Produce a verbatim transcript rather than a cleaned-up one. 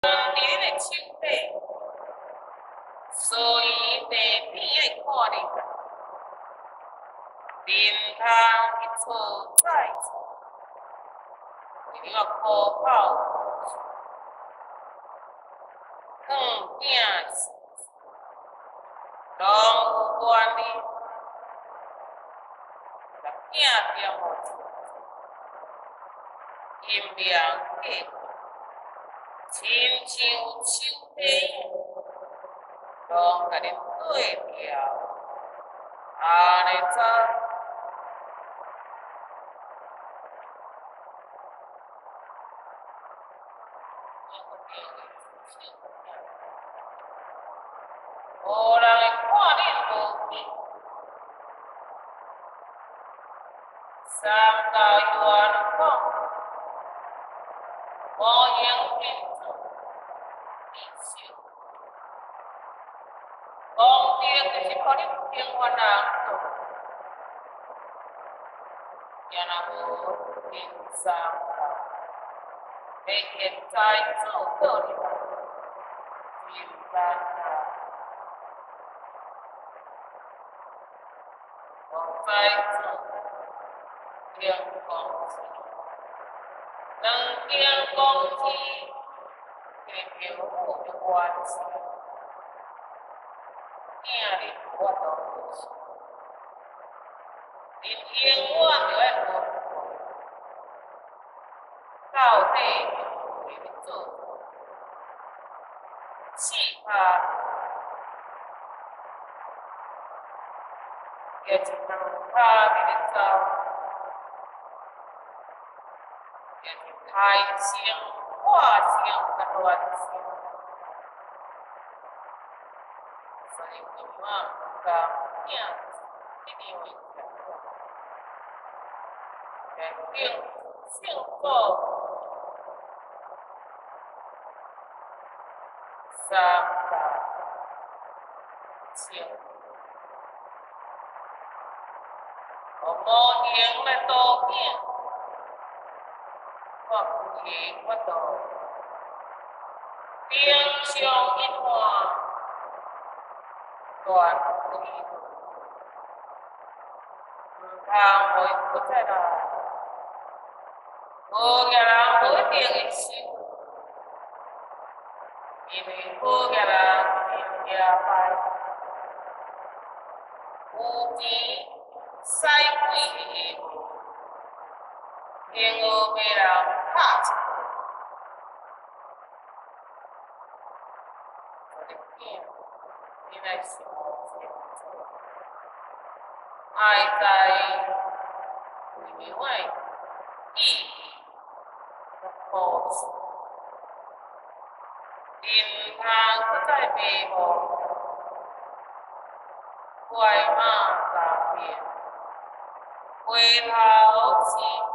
伫恁的手底，所以地边爱看你，面通一错再错，你要可靠，更惊死，拢有关你，惊着我，阴凉气。 亲像手底，拢甲恁对调，安尼走。无人会看恁无见，三教冤枉，无用君子。 功德就是靠你平凡人做，也若无平三道，要现在做到你嘛，真难啊！我在做天公司，两间公司给父母的关系。 囝哩我都无是，恁永远就爱无到底为你做，气怕也一两拍给你走，也是开心、化心、甲乱心。 所以今仔甲囝一定会讲，决定幸福三大情，我无闲来多囝，我有闲我都平常一换。 断不离路，唔通互伊搁再来。好嘅人无一定会收，因为好嘅人真正歹，有钱使鬼嘅路，天鹅被人拍死。我的天！ 你来想想，爱在为了爱意义的保持，因他不再迷茫，怪马大变，回头是。